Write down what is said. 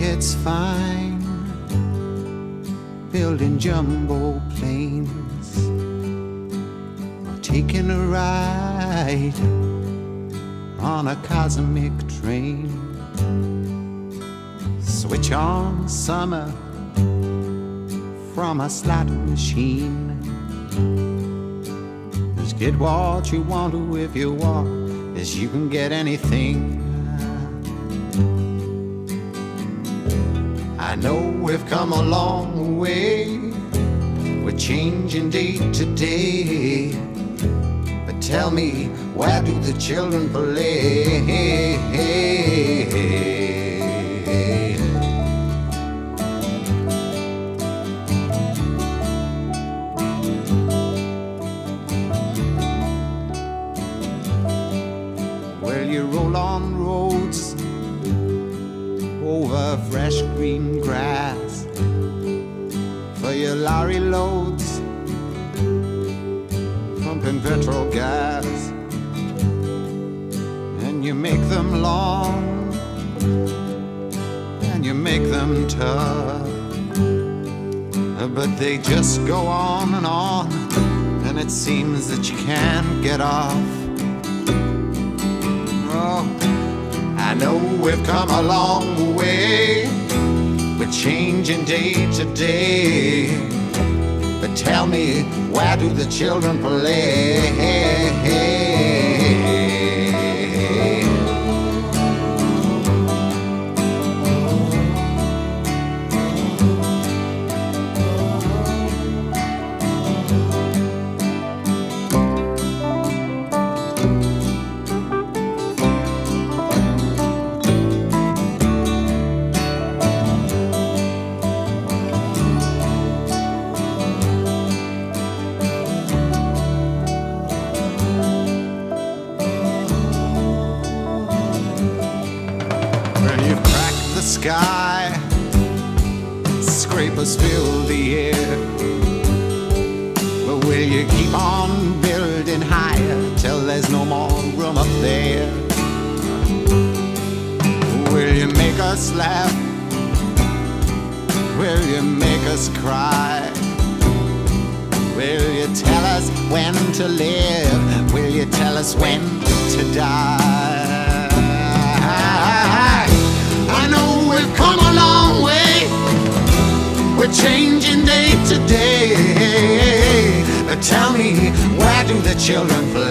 it's fine building jumbo planes or taking a ride on a cosmic train. Switch on summer from a slot machine. Just get what you want to if you want, as you can get anything. I know we've come a long way, we're changing day to day, but tell me, where do the children play? Well, you roll on roads over fresh green grass for your lorry loads, pumping petrol gas, and you make them long and you make them tough, but they just go on, and it seems that you can't get off. Oh, I know we've come a long way, we're changing day to day, but tell me, where do the children play? Sky, scrapers fill the air, but will you keep on building higher till there's no more room up there? Will you make us laugh? Will you make us cry? Will you tell us when to live? Will you tell us when to die? I know we've come a long way, we're changing day to day, but tell me, where do the children play?